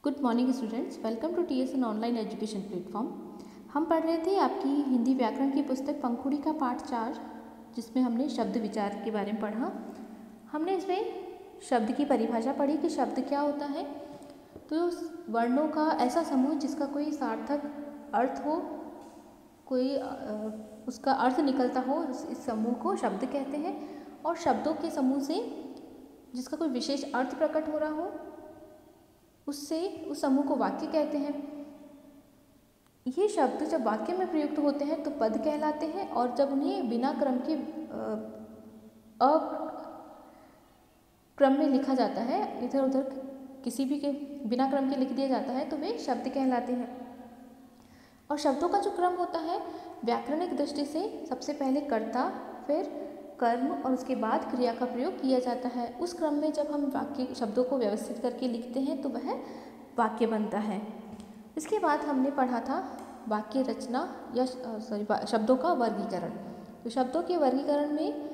Good morning students, welcome to TSN online education platform. हम पढ़ रहे थे आपकी हिंदी व्याकरण की पुस्तक पंखुड़ी का पाठ 4, जिसमें हमने शब्द विचार के बारे में पढ़ा। हमने इसमें शब्द की परिभाषा पढ़ी कि शब्द क्या होता है। तो वर्णों का ऐसा समूह जिसका कोई सार्थक अर्थ हो, कोई उसका अर्थ निकलता हो, इस समूह को शब्द कहते हैं। और शब्दों के समूह से जिसका कोई विशेष अर्थ प्रकट हो रहा हो, उससे उस समूह को वाक्य कहते हैं। ये शब्द जब वाक्य में प्रयुक्त होते हैं तो पद कहलाते हैं, और जब उन्हें बिना क्रम के अक्रम में लिखा जाता है, इधर उधर किसी भी के बिना क्रम के लिख दिया जाता है, तो वे शब्द कहलाते हैं। और शब्दों का जो क्रम होता है व्याकरणिक दृष्टि से सबसे पहले कर्ता, फिर कर्म और उसके बाद क्रिया का प्रयोग किया जाता है। उस क्रम में जब हम वाक्य शब्दों को व्यवस्थित करके लिखते हैं तो वह वाक्य बनता है। इसके बाद हमने पढ़ा था वाक्य रचना या शब्दों का वर्गीकरण। तो शब्दों के वर्गीकरण में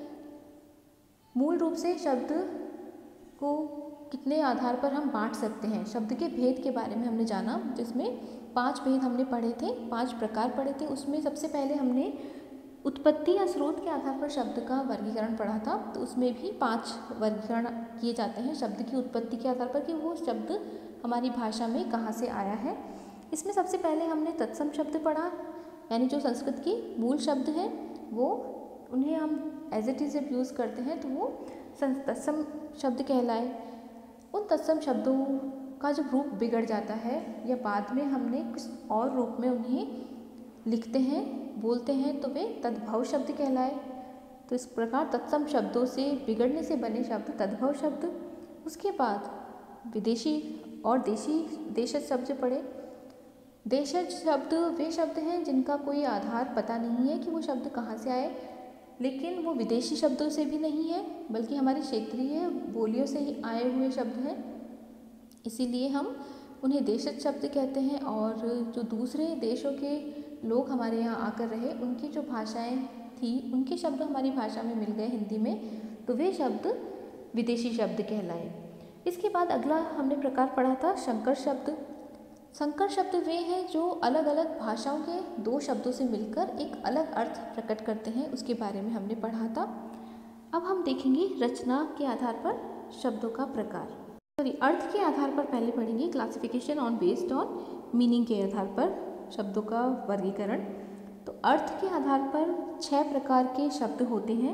मूल रूप से शब्द को कितने आधार पर हम बांट सकते हैं, शब्द के भेद के बारे में हमने जाना, जिसमें 5 भेद हमने पढ़े थे, 5 प्रकार पढ़े थे। उसमें सबसे पहले हमने उत्पत्ति या स्रोत के आधार पर शब्द का वर्गीकरण पढ़ा था। तो उसमें भी 5 वर्गीकरण किए जाते हैं शब्द की उत्पत्ति के आधार पर कि वो शब्द हमारी भाषा में कहाँ से आया है। इसमें सबसे पहले हमने तत्सम शब्द पढ़ा, यानी जो संस्कृत की मूल शब्द हैं वो उन्हें हम एज इट इज़ जब यूज़ करते हैं तो वो तत्सम शब्द कहलाए। उन तत्सम शब्दों का जब रूप बिगड़ जाता है या बाद में हमने कुछ और रूप में उन्हें लिखते हैं, बोलते हैं, तो वे तद्भव शब्द कहलाए। तो इस प्रकार तत्सम शब्दों से बिगड़ने से बने शब्द तद्भव शब्द। उसके बाद विदेशी और देशज शब्द पढ़े। देशज शब्द वे शब्द हैं जिनका कोई आधार पता नहीं है कि वो शब्द कहाँ से आए, लेकिन वो विदेशी शब्दों से भी नहीं है बल्कि हमारी क्षेत्रीय बोलियों से ही आए हुए शब्द हैं, इसीलिए हम उन्हें देशज शब्द कहते हैं। और जो दूसरे देशों के लोग हमारे यहाँ आकर रहे, उनकी जो भाषाएं थी, उनके शब्द हमारी भाषा में मिल गए हिंदी में, तो वे शब्द विदेशी शब्द कहलाए। इसके बाद अगला हमने प्रकार पढ़ा था संकर शब्द। संकर शब्द वे हैं जो अलग अलग भाषाओं के 2 शब्दों से मिलकर एक अलग अर्थ प्रकट करते हैं, उसके बारे में हमने पढ़ा था। अब हम देखेंगे रचना के आधार पर शब्दों का प्रकार, अर्थ के आधार पर पहले पढ़ेंगे classification on based on meaning के आधार पर शब्दों का वर्गीकरण। तो अर्थ के आधार पर 6 प्रकार के शब्द होते हैं।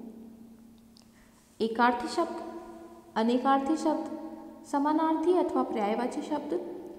एकार्थी शब्द, अनेकार्थी शब्द, समानार्थी अथवा पर्यायवाची शब्द,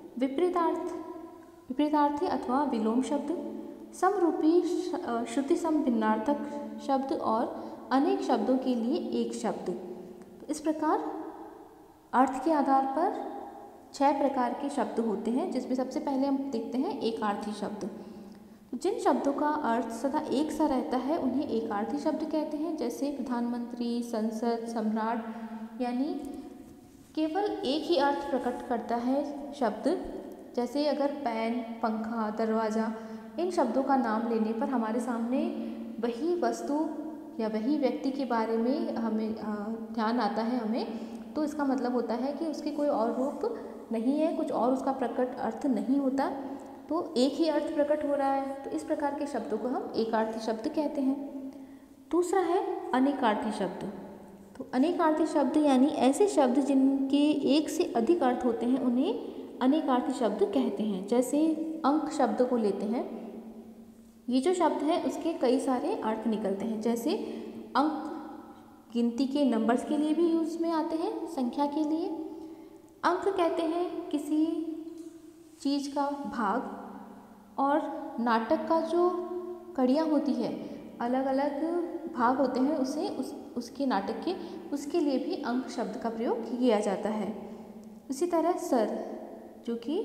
विपरीतार्थी अथवा विलोम शब्द, समरूपी श्रुति सम भिन्नार्थक शब्द और अनेक शब्दों के लिए एक शब्द। तो इस प्रकार अर्थ के आधार पर 6 प्रकार के शब्द होते हैं, जिसमें सबसे पहले हम देखते हैं एकार्थी शब्द। जिन शब्दों का अर्थ सदा एक सा रहता है उन्हें एकार्थी शब्द कहते हैं, जैसे प्रधानमंत्री, संसद, सम्राट, यानी केवल एक ही अर्थ प्रकट करता है शब्द। जैसे अगर पेन, पंखा, दरवाज़ा, इन शब्दों का नाम लेने पर हमारे सामने वही वस्तु या वही व्यक्ति के बारे में हमें ध्यान आता है हमें, तो इसका मतलब होता है कि उसके कोई और रूप नहीं है, कुछ और उसका प्रकट अर्थ नहीं होता, तो एक ही अर्थ प्रकट हो रहा है। तो इस प्रकार के शब्दों को हम एकार्थी शब्द कहते हैं। दूसरा है अनेकार्थी शब्द। तो अनेकार्थी शब्द यानी ऐसे शब्द जिनके एक से अधिक अर्थ होते हैं उन्हें अनेकार्थी शब्द कहते हैं। जैसे अंक शब्द को लेते हैं, ये जो शब्द है उसके कई सारे अर्थ निकलते हैं। जैसे अंक गिनती के नंबर्स के लिए भी यूज़ में आते हैं, संख्या के लिए। अंक कहते हैं किसी चीज़ का भाग, और नाटक का जो कड़ियाँ होती है, अलग अलग भाग होते हैं उसे उसके नाटक के, उसके लिए भी अंक शब्द का प्रयोग किया जाता है। इसी तरह सर, जो कि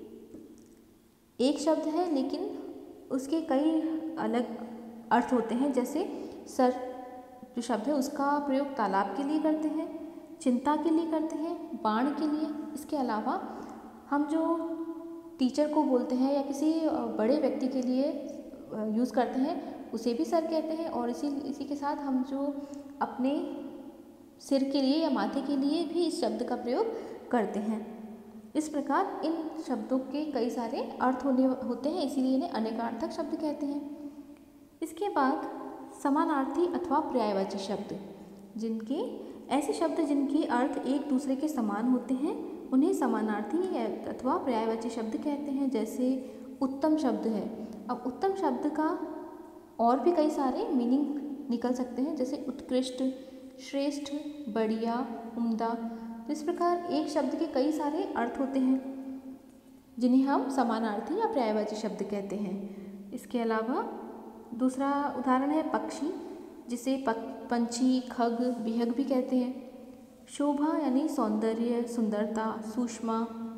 एक शब्द है लेकिन उसके कई अलग अर्थ होते हैं। जैसे सर जो शब्द है उसका प्रयोग तालाब के लिए करते हैं, चिंता के लिए करते हैं, बाण के लिए। इसके अलावा हम जो टीचर को बोलते हैं या किसी बड़े व्यक्ति के लिए यूज़ करते हैं उसे भी सर कहते हैं। और इसी के साथ हम जो अपने सिर के लिए या माथे के लिए भी इस शब्द का प्रयोग करते हैं। इस प्रकार इन शब्दों के कई सारे अर्थ होते हैं, इसीलिए इन्हें अनेकार्थक शब्द कहते हैं। इसके बाद समानार्थी अथवा पर्यायवाची शब्द, जिनके ऐसे शब्द जिनके अर्थ एक दूसरे के समान होते हैं उन्हें समानार्थी अथवा पर्यायवाची शब्द कहते हैं। जैसे उत्तम शब्द है, अब उत्तम शब्द का और भी कई सारे मीनिंग निकल सकते हैं, जैसे उत्कृष्ट, श्रेष्ठ, बढ़िया, उम्दा। तो इस प्रकार एक शब्द के कई सारे अर्थ होते हैं जिन्हें हम समानार्थी या पर्यायवाची शब्द कहते हैं। इसके अलावा दूसरा उदाहरण है पक्षी, जिसे पंछी, खग, विहग भी कहते हैं। शोभा यानी सौंदर्य, सुंदरता, सूक्ष्म,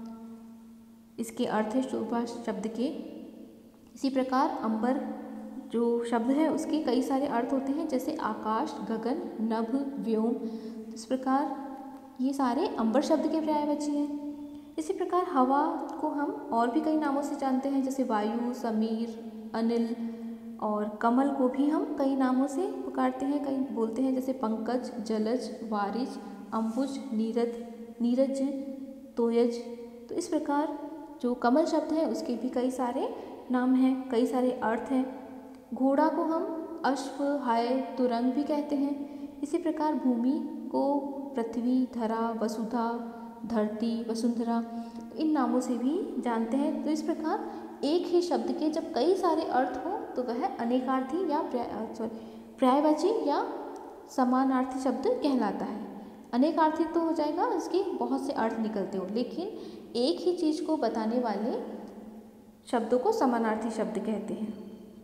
इसके अर्थ है शोभा शब्द के। इसी प्रकार अंबर जो शब्द है उसके कई सारे अर्थ होते हैं, जैसे आकाश, गगन, नभ, व्योम। इस प्रकार ये सारे अंबर शब्द के पर्यायवाची हैं। इसी प्रकार हवा को हम और भी कई नामों से जानते हैं, जैसे वायु, समीर, अनिल, और कमल को भी हम कई नामों से पुकारते हैं, कई बोलते हैं, जैसे पंकज, जलज, वारिज, अम्बुज, नीरज, तोयज। तो इस प्रकार जो कमल शब्द है उसके भी कई सारे नाम हैं, कई सारे अर्थ हैं। घोड़ा को हम अश्व, हाय, तुरंग भी कहते हैं। इसी प्रकार भूमि को पृथ्वी, धरा, वसुधा, धरती, वसुंधरा, इन नामों से भी जानते हैं। तो इस प्रकार एक ही शब्द के जब कई सारे अर्थ हों तो वह अनेकार्थी या पर्यायवाची या समानार्थी शब्द कहलाता है। अनेकार्थी तो हो जाएगा इसके बहुत से अर्थ निकलते हो, लेकिन एक ही चीज़ को बताने वाले शब्दों को समानार्थी शब्द कहते हैं।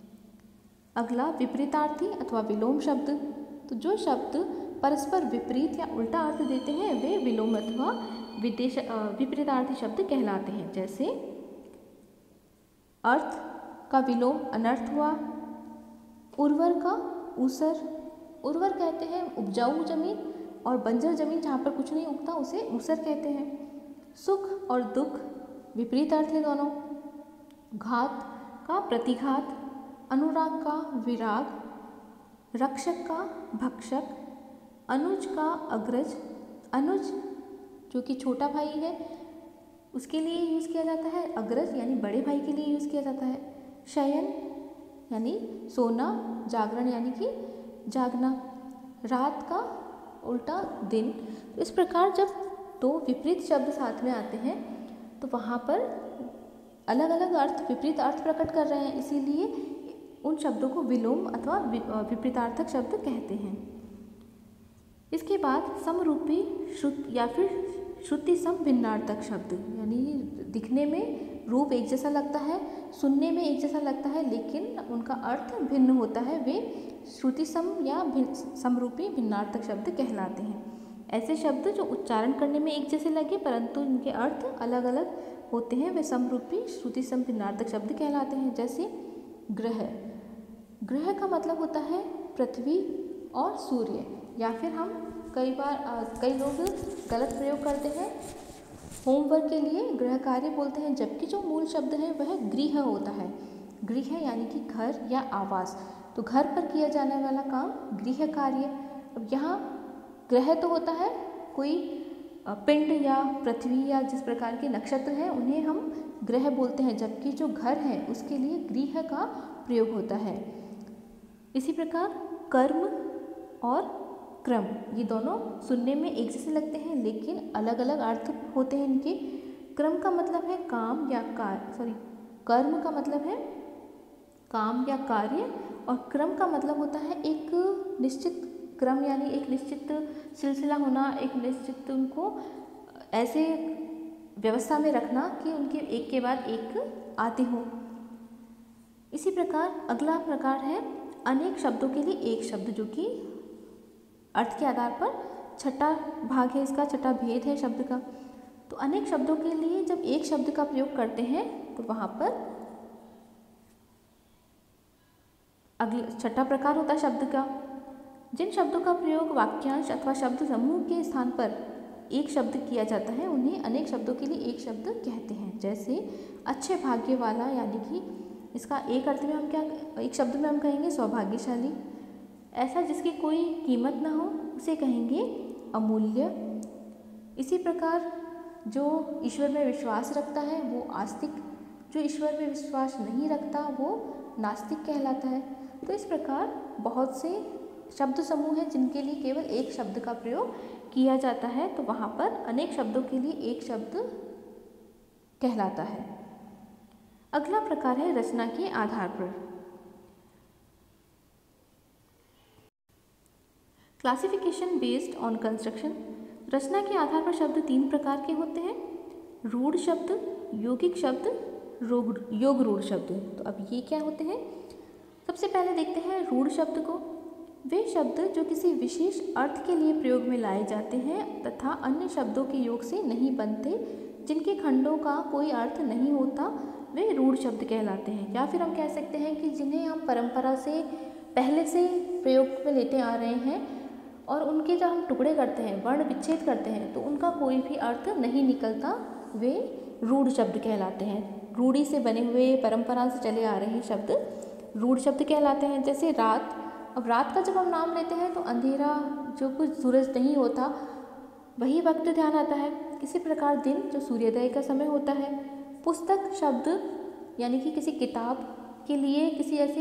अगला विपरीतार्थी अथवा विलोम शब्द। तो जो शब्द परस्पर विपरीत या उल्टा अर्थ देते हैं वे विलोम अथवा विपरीतार्थी शब्द कहलाते हैं। जैसे अर्थ का विलोम अनर्थ हुआ, उर्वर का ऊसर। उर्वर कहते हैं उपजाऊ जमीन, और बंजर जमीन जहाँ पर कुछ नहीं उगता उसे ऊसर कहते हैं। सुख और दुख विपरीत अर्थ है दोनों। घात का प्रतिघात, अनुराग का विराग, रक्षक का भक्षक, अनुज का अग्रज। अनुज जो कि छोटा भाई है उसके लिए यूज़ किया जाता है, अग्रज यानी बड़े भाई के लिए यूज़ किया जाता है। शयन यानी सोना, जागरण यानी कि जागना, रात का उल्टा दिन। तो इस प्रकार जब दो विपरीत शब्द साथ में आते हैं तो वहाँ पर अलग अलग अर्थ, विपरीत अर्थ प्रकट कर रहे हैं, इसीलिए उन शब्दों को विलोम अथवा विपरीतार्थक शब्द कहते हैं। इसके बाद समरूपी या फिर श्रुति सम भिन्नार्थक शब्द, यानी दिखने में रूप एक जैसा लगता है, सुनने में एक जैसा लगता है, लेकिन उनका अर्थ भिन्न होता है, वे श्रुति सम या समरूपी भिन्नार्थक शब्द कहलाते हैं। ऐसे शब्द जो उच्चारण करने में एक जैसे लगे परंतु इनके अर्थ अलग अलग होते हैं, वे समरूपी श्रुति सम भिन्नार्थक शब्द कहलाते हैं। जैसे ग्रह, ग्रह का मतलब होता है पृथ्वी और सूर्य, या फिर हम कई लोग गलत प्रयोग करते हैं, होमवर्क के लिए गृह कार्य बोलते हैं, जबकि जो मूल शब्द है वह गृह होता है। गृह यानी कि घर या आवास, तो घर पर किया जाने वाला काम गृह कार्य। अब यहाँ ग्रह तो होता है कोई पिंड या पृथ्वी या जिस प्रकार के नक्षत्र हैं उन्हें हम ग्रह बोलते हैं, जबकि जो घर है उसके लिए गृह का प्रयोग होता है। इसी प्रकार कर्म और क्रम, ये दोनों सुनने में एक जैसे लगते हैं लेकिन अलग अलग अर्थ होते हैं इनके। क्रम का मतलब है काम या कर्म का मतलब है काम या कार्य, और क्रम का मतलब होता है एक निश्चित क्रम, यानी एक निश्चित सिलसिला होना, एक निश्चित उनको ऐसे व्यवस्था में रखना कि उनके एक के बाद एक आते हो। इसी प्रकार अगला प्रकार है अनेक शब्दों के लिए एक शब्द, जो कि अर्थ के आधार पर छठा भाग है, इसका छठा भेद है शब्द का। तो अनेक शब्दों के लिए जब एक शब्द का प्रयोग करते हैं तो वहाँ पर अगला छठा प्रकार होता है शब्द का। जिन शब्दों का प्रयोग वाक्यांश अथवा शब्द समूह के स्थान पर एक शब्द किया जाता है उन्हें अनेक शब्दों के लिए एक शब्द कहते हैं। जैसे अच्छे भाग्य वाला, यानी कि इसका एक अर्थ में हम क्या, एक शब्द में हम कहेंगे सौभाग्यशाली। ऐसा जिसकी कोई कीमत ना हो उसे कहेंगे अमूल्य। इसी प्रकार जो ईश्वर में विश्वास रखता है वो आस्तिक, जो ईश्वर में विश्वास नहीं रखता वो नास्तिक कहलाता है। तो इस प्रकार बहुत से शब्द समूह हैं जिनके लिए केवल एक शब्द का प्रयोग किया जाता है, तो वहाँ पर अनेक शब्दों के लिए एक शब्द कहलाता है। अगला प्रकार है रचना के आधार पर। Classification based on construction. रचना के आधार पर शब्द 3 प्रकार के होते हैं, रूढ़ शब्द, यौगिक शब्द, योग रूढ़ शब्द। तो अब ये क्या होते हैं? सबसे पहले देखते हैं रूढ़ शब्द को। वे शब्द जो किसी विशेष अर्थ के लिए प्रयोग में लाए जाते हैं तथा अन्य शब्दों के योग से नहीं बनते, जिनके खंडों का कोई अर्थ नहीं होता, वे रूढ़ शब्द कहलाते हैं। या फिर हम कह सकते हैं कि जिन्हें हम परंपरा से पहले से प्रयोग में लेते आ रहे हैं और उनके जब हम टुकड़े करते हैं, वर्ण विच्छेद करते हैं, तो उनका कोई भी अर्थ नहीं निकलता, वे रूढ़ शब्द कहलाते हैं। रूढ़ी से बने हुए, परंपरा से चले आ रहे शब्द रूढ़ शब्द कहलाते हैं। जैसे रात, अब रात का जब हम नाम लेते हैं तो अंधेरा, जो कुछ सूरज नहीं होता, वही वक्त ध्यान आता है। किसी प्रकार दिन, जो सूर्योदय का समय होता है। पुस्तक शब्द यानी कि किसी किताब के लिए, किसी ऐसे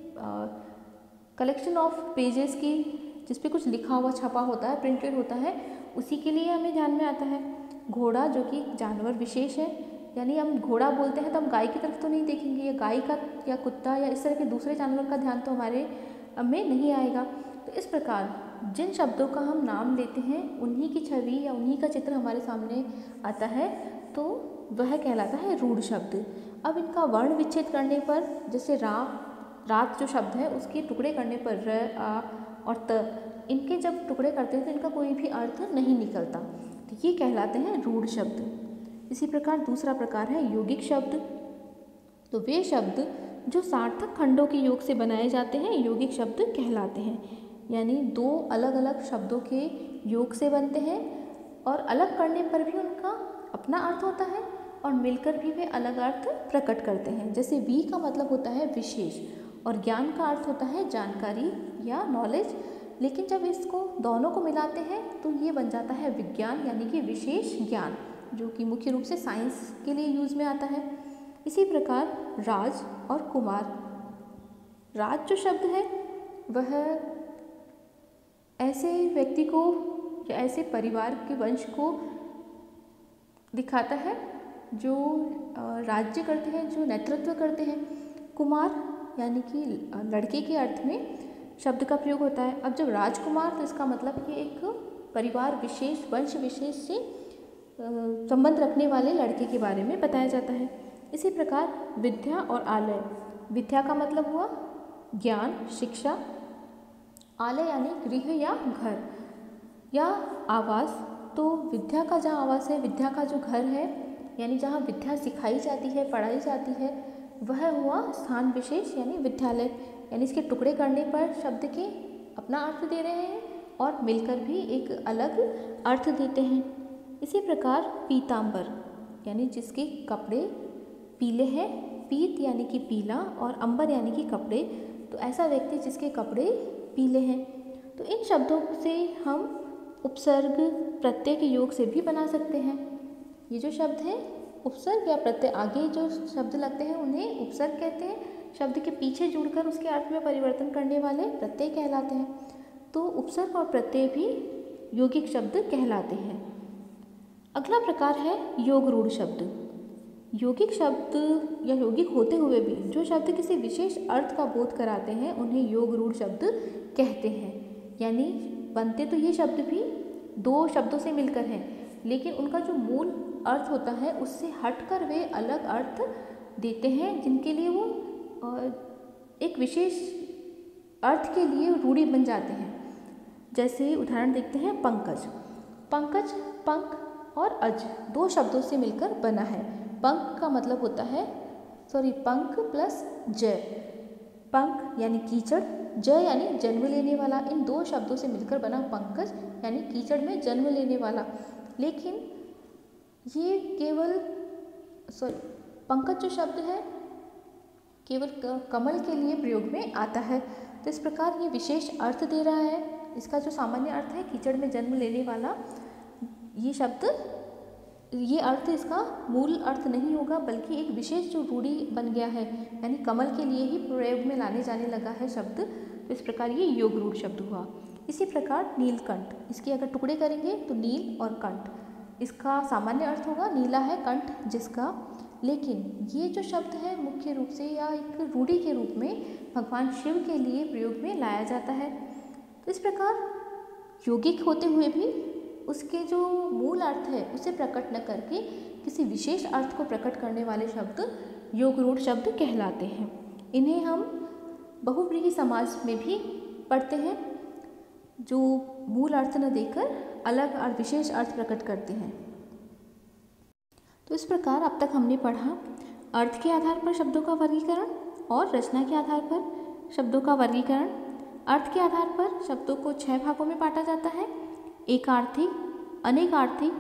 कलेक्शन ऑफ पेजेस की जिस पे कुछ लिखा हुआ छपा होता है, प्रिंटेड होता है, उसी के लिए हमें ध्यान में आता है। घोड़ा, जो कि जानवर विशेष है, यानी हम घोड़ा बोलते हैं तो हम गाय की तरफ तो नहीं देखेंगे, या गाय का या कुत्ता या इस तरह के दूसरे जानवर का ध्यान तो हमारे में नहीं आएगा। तो इस प्रकार जिन शब्दों का हम नाम लेते हैं उन्हीं की छवि या उन्हीं का चित्र हमारे सामने आता है, तो वह कहलाता है रूढ़ शब्द। अब इनका वर्ण विच्छेद करने पर, जैसे रात जो शब्द है उसके टुकड़े करने पर र, आ और त, इनके जब टुकड़े करते हैं तो इनका कोई भी अर्थ नहीं निकलता, तो ये कहलाते हैं रूढ़ शब्द। इसी प्रकार दूसरा प्रकार है यौगिक शब्द। तो वे शब्द जो सार्थक खंडों के योग से बनाए जाते हैं यौगिक शब्द कहलाते हैं। यानी 2 अलग अलग शब्दों के योग से बनते हैं और अलग करने पर भी उनका अपना अर्थ होता है और मिलकर भी वे अलग अर्थ प्रकट करते हैं। जैसे वी का मतलब होता है विशेष और ज्ञान का अर्थ होता है जानकारी या नॉलेज, लेकिन जब इसको दोनों को मिलाते हैं तो ये बन जाता है विज्ञान, यानी कि विशेष ज्ञान, जो कि मुख्य रूप से साइंस के लिए यूज़ में आता है। इसी प्रकार राज और कुमार। राज जो शब्द है वह ऐसे व्यक्ति को या ऐसे परिवार के वंश को दिखाता है जो राज्य करते हैं, जो नेतृत्व करते हैं। कुमार यानी कि लड़के के अर्थ में शब्द का प्रयोग होता है। अब जब राजकुमार, तो इसका मतलब कि एक परिवार विशेष, वंश विशेष से संबंध रखने वाले लड़के के बारे में बताया जाता है। इसी प्रकार विद्या और आलय। विद्या का मतलब हुआ ज्ञान, शिक्षा। आलय यानी गृह या घर या आवास। तो विद्या का जहाँ आवास है, विद्या का जो घर है, यानी जहाँ विद्या सिखाई जाती है, पढ़ाई जाती है, वह हुआ स्थान विशेष यानी विद्यालय। यानी इसके टुकड़े करने पर शब्द के अपना अर्थ दे रहे हैं और मिलकर भी एक अलग अर्थ देते हैं। इसी प्रकार पीतांबर यानी जिसके कपड़े पीले हैं, पीत यानी कि पीला और अंबर यानी कि कपड़े, तो ऐसा व्यक्ति जिसके कपड़े पीले हैं। तो इन शब्दों से हम उपसर्ग प्रत्यय के योग से भी बना सकते हैं। ये जो शब्द हैं उपसर्ग या प्रत्यय आगे जो शब्द लगते हैं उन्हें उपसर्ग कहते हैं। शब्द के पीछे जुड़कर उसके अर्थ में परिवर्तन करने वाले प्रत्यय कहलाते हैं। तो उपसर्ग और प्रत्यय भी यौगिक शब्द कहलाते हैं। अगला प्रकार है योग रूढ़ शब्द। यौगिक शब्द या यौगिक होते हुए भी जो शब्द किसी विशेष अर्थ का बोध कराते हैं उन्हें योग रूढ़ शब्द कहते हैं। यानी बनते तो ये शब्द भी 2 शब्दों से मिलकर हैं, लेकिन उनका जो मूल अर्थ होता है उससे हटकर वे अलग अर्थ देते हैं, जिनके लिए वो एक विशेष अर्थ के लिए रूढ़ी बन जाते हैं। जैसे उदाहरण देखते हैं पंकज। पंकज पंख और अज 2 शब्दों से मिलकर बना है। पंख का मतलब होता है पंख प्लस जय। पंख यानी कीचड़, जय यानी जन्म लेने वाला। इन 2 शब्दों से मिलकर बना पंकज यानी कीचड़ में जन्म लेने वाला। लेकिन ये केवल पंकज जो शब्द है केवल कमल के लिए प्रयोग में आता है। तो इस प्रकार ये विशेष अर्थ दे रहा है। इसका जो सामान्य अर्थ है कीचड़ में जन्म लेने वाला, ये शब्द ये अर्थ इसका मूल अर्थ नहीं होगा, बल्कि एक विशेष जो रूढ़ी बन गया है, यानी कमल के लिए ही प्रयोग में लाने जाने लगा है शब्द, तो इस प्रकार ये योग रूढ़ शब्द हुआ। इसी प्रकार नीलकंठ, इसके अगर टुकड़े करेंगे तो नील और कंठ, इसका सामान्य अर्थ होगा नीला है कंठ जिसका, लेकिन ये जो शब्द है मुख्य रूप से या एक रूढ़ी के रूप में भगवान शिव के लिए प्रयोग में लाया जाता है। तो इस प्रकार यौगिक होते हुए भी उसके जो मूल अर्थ है उसे प्रकट न करके किसी विशेष अर्थ को प्रकट करने वाले शब्द योग रूढ़ शब्द कहलाते हैं। इन्हें हम बहुव्रीहि समाज में भी पढ़ते हैं, जो मूल अर्थ न देकर अलग और विशेष अर्थ प्रकट करते हैं। तो इस प्रकार अब तक हमने पढ़ा अर्थ के आधार पर शब्दों का वर्गीकरण और रचना के आधार पर शब्दों का वर्गीकरण। अर्थ के आधार पर शब्दों को 6 भागों में बांटा जाता है: एकार्थी, अनेकार्थी,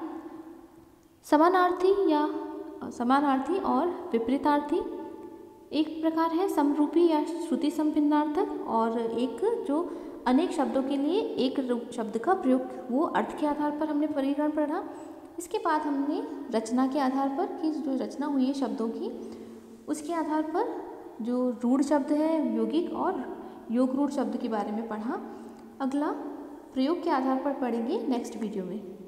समानार्थी और विपरीतार्थी। एक प्रकार है समरूपी या श्रुति संभिन्नार्थक, और एक जो अनेक शब्दों के लिए एक शब्द का प्रयोग, वो अर्थ के आधार पर हमने वर्गीकरण पढ़ा। इसके बाद हमने रचना के आधार पर कि जो रचना हुई है शब्दों की, उसके आधार पर जो रूढ़ शब्द है यौगिक और योग रूढ़ शब्द के बारे में पढ़ा। अगला प्रयोग के आधार पर पढ़ेंगे नेक्स्ट वीडियो में।